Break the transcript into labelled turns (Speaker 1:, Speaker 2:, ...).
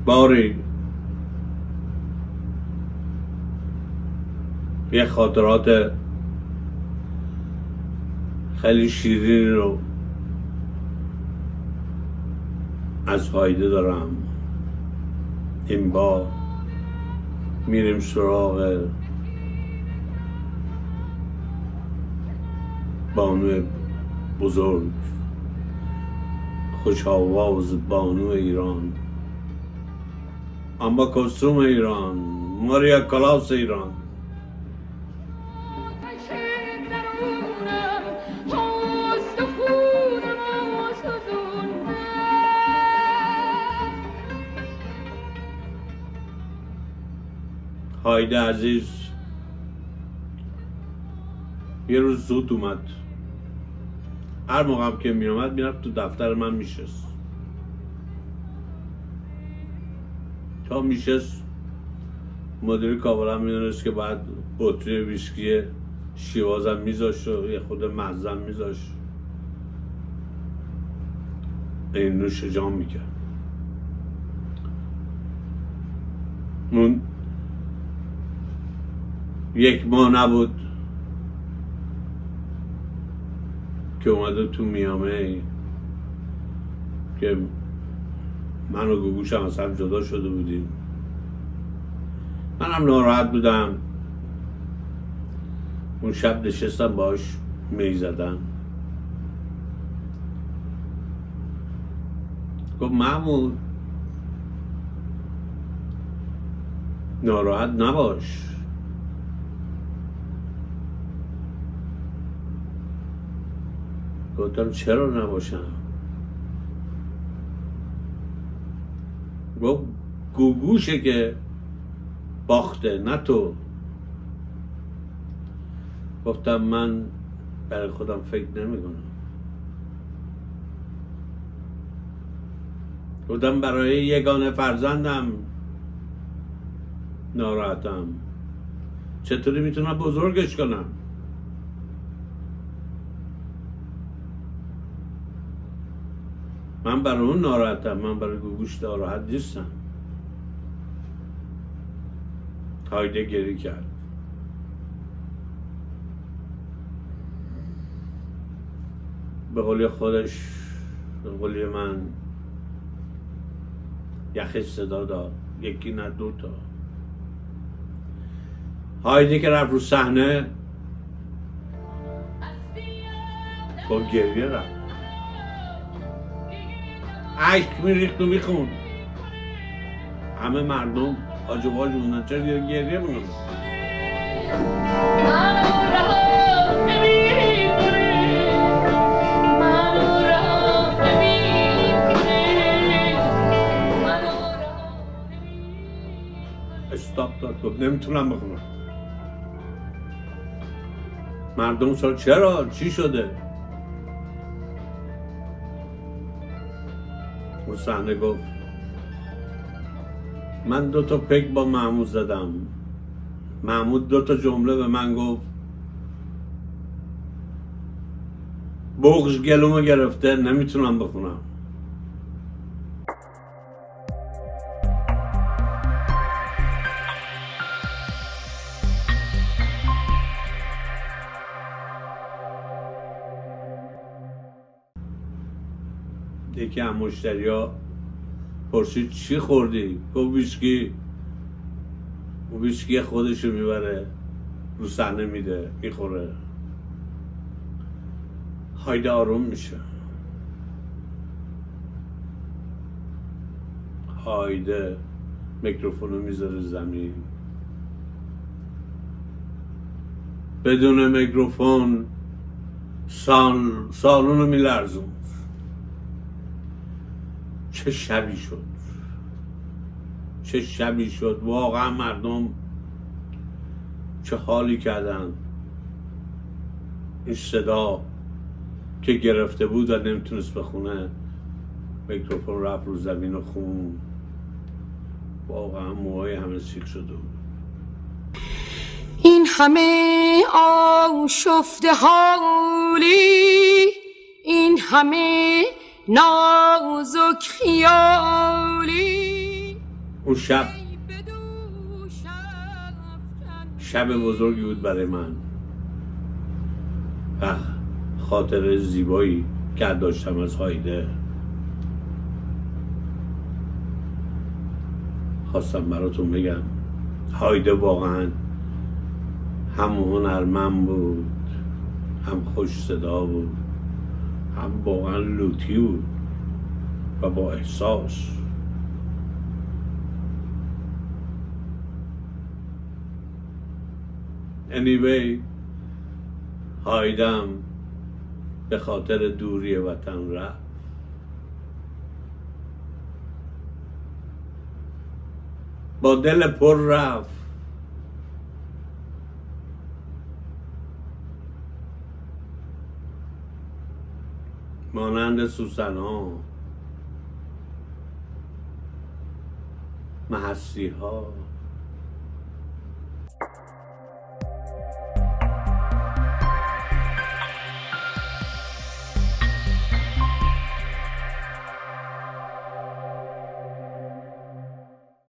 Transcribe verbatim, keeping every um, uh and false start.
Speaker 1: باری یه خاطرات خیلی شیرین رو از هایده دارم. این بار میریم سراغ بانو بزرگ، خوش آواز بانو ایران، اما کلثوم ایران، ماریا کلاس ایران. هایده عزیز یه روز زود اومد. هر موقع هم که می اومد میرفت تو دفتر من میشست. تا میشست مدیر کابل میدونست که بعد بطری ویسکی شیوازم میذاشت و یه خود مزم میذاشت، این نوش جام میکرد. اون یک ماه نبود که اومده تو میامه که من و گوگوشم از هم جدا شده بودیم. منم ناراحت بودم. اون شب نشستم باش می زدم. گفت محمود ناراحت نباش. گفتم چرا نباشم؟ گفت گوگوشه که باخته نه تو. گفتم من برای خودم فکر نمی کنم. گفتم برای یگانه فرزندم ناراحتم. چطوری میتونم بزرگش کنم؟ من برای اون ناراحتم، من برای گوگوش ناراحت نیستم. هایده گریه کرد. به قول خودش، به قول من، یخ صدا داد. یکی نه دو تا. هایده که رفت رو صحنه با گریه رفت، اشک میریخت و میخوند. همه مردم آجو باجو موندن. چرا گریه میکنن؟ استاپ داد. گفت نمیتونم بخونم. مردم سال چرا؟ چی شده؟ اون صحنه گفت من دو تا پک با محمود زدم. محمود دو تا جمله به من گفت، بغض گلومو گرفته نمیتونم بخونم. یکی از مشتریا پرسید چی خوردی؟ گفت ویسکی. و ویسکی خودشو میبره رو صحنه میده میخوره. هایده آروم میشه. هایده میکروفونو میذاره زمین. بدون میکروفون سال سالونو میلرزون. چه شبی شد، چه شبی شد. واقعا مردم چه حالی کردن. این صدا که گرفته بود و نمیتونست بخونه، میکروفون رفت رو زمین و خون. واقعا موهای همه سیخ شده بود.
Speaker 2: این همه آشفته حالی، این همه نازک خیالی،
Speaker 1: اون شب شب بزرگی بود برای من و خاطر زیبایی که داشتم از هایده خواستم براتون بگم. هایده واقعا هم هنرمند بود، هم خوش صدا بود، هم واقعا لوتی بود و با احساس. anyway هایدم به خاطر دوری وطن رفت. با دل پر رفت. مانند سوسن ها، محسی ها،